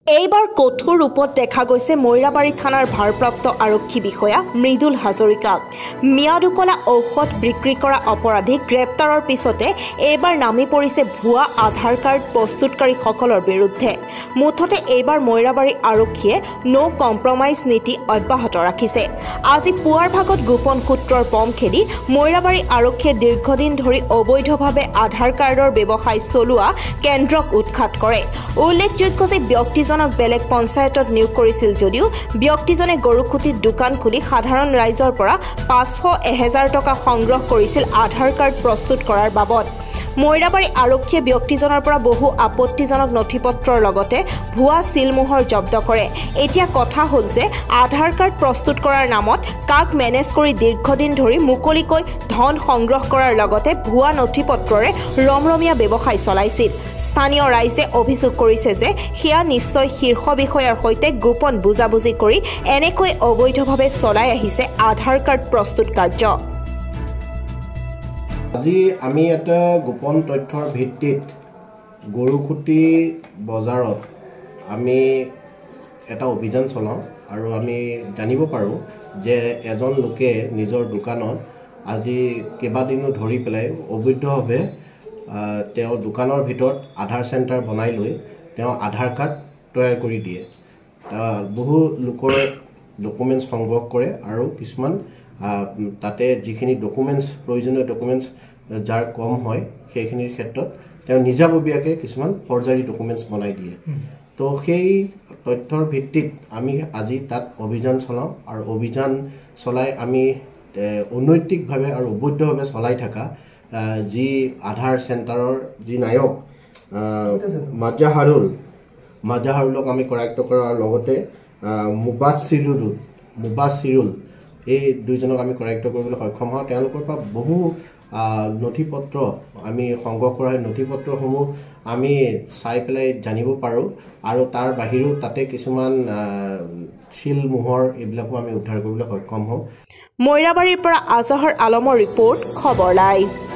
এইবাৰ কঠোৰ ৰূপত দেখা গৈছে মৈৰাবাৰী থানাৰ ভাৰপ্ৰাপ্ত আৰক্ষী বিষয়া মৃদুল হাজৰিকাক মিয়াদ উকলা ঔষধ বিক্ৰী কৰা অপৰাধী গ্ৰেপ্তাৰৰ পিছতে এইবাৰ নামি পৰিছে ভুৱা আধাৰ কাৰ্ড প্ৰস্তুতকাৰীসকলৰ বিৰুদ্ধে মুঠতে এইবাৰ মৈৰাবাৰী আৰক্ষীয়ে নো কম্প্ৰমাইজ নীতি অব্যাহত ৰাখিছে আজি পুৱাৰ ভাগত গোপন সূত্ৰৰ পম খেদি মৈৰাবাৰী আৰক্ষীয়ে দীৰ্ঘদিন ধৰি অবৈধভাৱে আধাৰ কাৰ্ডৰ ব্যৱসায় চলোৱা কেন্দ্ৰক উৎখাত কৰে উল্লেখযোগ্য যে ব্যক্তিজনক বেলেগ পঞ্চায়তত নিয়োগ কৰিছিল যদিও ব্যক্তিজনে গৰুখুটিত দোকান খুলি সাধাৰণ ৰাইজৰ পৰা 500-1000 টকা সংগ্ৰহ কৰিছিল আধাৰ কাৰ্ড প্ৰস্তুত কৰাৰ বাবদ মৈৰাবাৰী আৰক্ষীয়ে ব্যক্তিজনৰ পৰা বহু আপত্তিজনক নথিপত্ৰৰ লগতে ভুৱা সিলমোহৰ জব্দ কৰে এতিয়া কথা হ'ল যে আধাৰ কাৰ্ড প্ৰস্তুত কৰাৰ নামত কাক মেনেজ কৰি দীৰ্ঘদিন ধৰি মুকলিকৈ ধন সংগ্ৰহ কৰাৰ লগতে ভুৱা নথিপত্ৰৰে ৰমৰমীয়া ব্যৱসায় চলাইছিল স্থানীয় ৰাইজে অভিযোগ কৰিছে যে হিয়া নিশ্চয় শীৰ্ষ বিষয়াৰ সৈতে গোপন বুজাবুজি কৰি এনেকৈ অবৈধভাৱে চলাই আহিছে আধাৰ কাৰ্ড প্ৰস্তুত কাৰ্য আজি আমি এটা গোপন তথ্যৰ ভিত্তিত গৰুখুটি বজাৰত আমি এটা অভিযান চলাওঁ আৰু আমি জানিব পাৰোঁ যে এজন লোকে নিজৰ দোকানত আজি কেইবাদিনো ধৰি পেলাই অবৈধভাৱে তেওঁ দোকানৰ ভিতৰত আধাৰ চেণ্টাৰ বনাই লৈ তেওঁ আধাৰ কাৰ্ড তৈয়াৰ কৰি দিয়ে বহু লোকৰ ডকুমেণ্টছ সংগ্ৰহ কৰে আৰু কিছুমান তাতে যিখিনি ডকুমেণ্টছ প্ৰয়োজনীয় ডকুমেণ্টছ যাৰ কম হয় সেইখিনিৰ ক্ষেত্ৰত তেওঁ নিজাববীয়াকৈ কিছুমান ফৰ্জাৰী ডকুমেণ্টছ বনাই দিয়ে তো সেই তথ্যৰ ভিত্তিত আমি আজি তাত অভিযান চলাওঁ আৰু অভিযান চলাই আমি অনৈতিকভাৱে আৰু অবৈধভাৱে চলাই থকা যি আধাৰ চেণ্টাৰৰ যি নায়ক মাজাহাৰুলক আমি কৰায়ত্ব কৰাৰ লগতে মুবাছিৰুল এই দুইজনক আমি কৰায়ত্ব কৰিবলৈ সক্ষম হওঁ তেওঁলোকৰ পৰা বহু নথিপত্ৰ আমি সংগ্ৰহ কৰা নথিপত্ৰসমূহ আমি চাই পেলাই জানিব পাৰোঁ আৰু তাৰ বাহিৰেও তাতে কিছুমান শিলমোহৰ এইবিলাকো আমি উদ্ধাৰ কৰিবলৈ সক্ষম হওঁ মৈৰাবাৰীৰ পৰা আজহৰ আলমৰ ৰিপৰ্ট খবৰ লাইভ